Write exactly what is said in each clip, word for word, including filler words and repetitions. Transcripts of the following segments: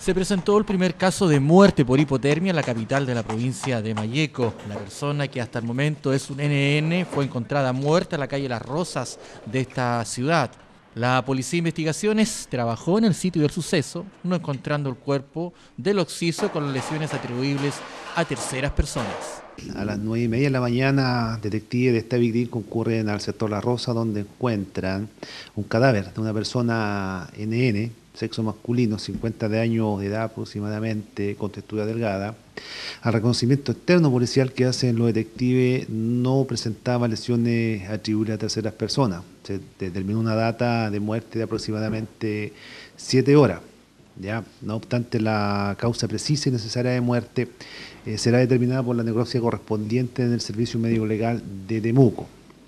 Se presentó el primer caso de muerte por hipotermia en la capital de la provincia de Malleco. La persona, que hasta el momento es un ene ene, fue encontrada muerta en la calle Las Rosas de esta ciudad. La Policía de Investigaciones trabajó en el sitio del suceso, no encontrando el cuerpo del occiso con las lesiones atribuibles a terceras personas. A las nueve y media de la mañana, detectives de esta Victim concurren al sector La Rosa, donde encuentran un cadáver de una persona ene ene, sexo masculino, cincuenta de años de edad aproximadamente, con textura delgada. Al reconocimiento externo policial que hacen los detectives, no presentaba lesiones atribuibles a terceras personas. Se determinó una data de muerte de aproximadamente siete horas. ¿Ya? No obstante, la causa precisa y necesaria de muerte eh, será determinada por la necropsia correspondiente en el Servicio Médico Legal de Temuco.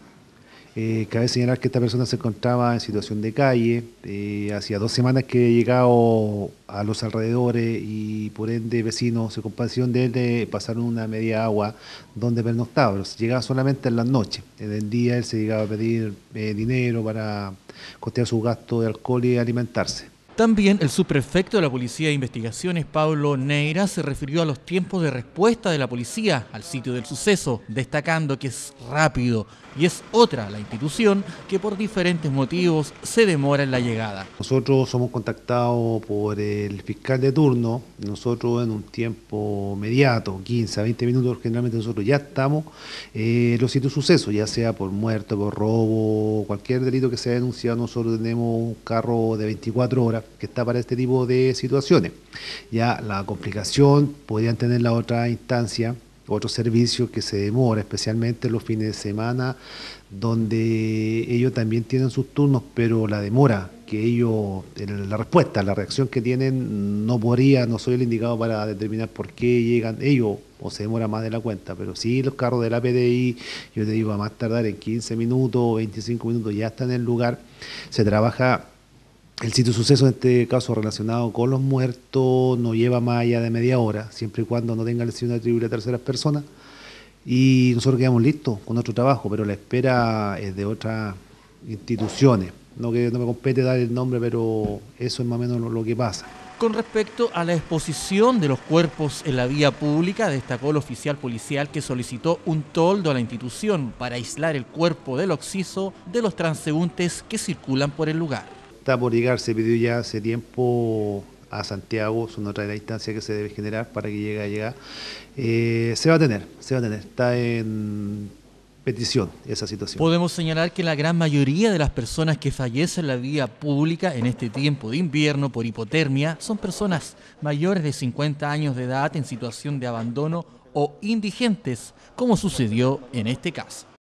Eh, cabe señalar que esta persona se encontraba en situación de calle, eh, hacía dos semanas que he llegado a los alrededores y por ende vecinos se compadecieron de él, de pasar una media agua donde pernoctaba, pero se llegaba solamente en las noches. En el día él se llegaba a pedir eh, dinero para costear su gasto de alcohol y alimentarse. También el subprefecto de la Policía de Investigaciones, Pablo Neira, se refirió a los tiempos de respuesta de la policía al sitio del suceso, destacando que es rápido y es otra la institución que por diferentes motivos se demora en la llegada. Nosotros somos contactados por el fiscal de turno, nosotros en un tiempo mediato, quince a veinte minutos, generalmente nosotros ya estamos eh, en los sitios de suceso, ya sea por muerte, por robo, cualquier delito que sea denunciado. Nosotros tenemos un carro de veinticuatro horas que está para este tipo de situaciones. Ya la complicación podrían tener la otra instancia, otros servicios que se demora, especialmente los fines de semana, donde ellos también tienen sus turnos, pero la demora que ellos, la respuesta, la reacción que tienen, no podría, no soy el indicado para determinar por qué llegan ellos o se demora más de la cuenta, pero sí los carros de la pe de i, yo te digo, a más tardar en quince minutos, veinticinco minutos ya están en el lugar. Se trabaja. El sitio de suceso, en este caso relacionado con los muertos, no lleva más allá de media hora, siempre y cuando no tenga lesión atribuible a terceras personas. Y nosotros quedamos listos con nuestro trabajo, pero la espera es de otras instituciones. No que no me compete dar el nombre, pero eso es más o menos lo, lo que pasa. Con respecto a la exposición de los cuerpos en la vía pública, destacó el oficial policial que solicitó un toldo a la institución para aislar el cuerpo del occiso de los transeúntes que circulan por el lugar. Está por llegar, se pidió ya hace tiempo a Santiago, son otra de las instancias que se debe generar para que llegue a llegar. Eh, se va a tener, se va a tener, está en petición esa situación. Podemos señalar que la gran mayoría de las personas que fallecen en la vía pública en este tiempo de invierno por hipotermia son personas mayores de cincuenta años de edad en situación de abandono o indigentes, como sucedió en este caso.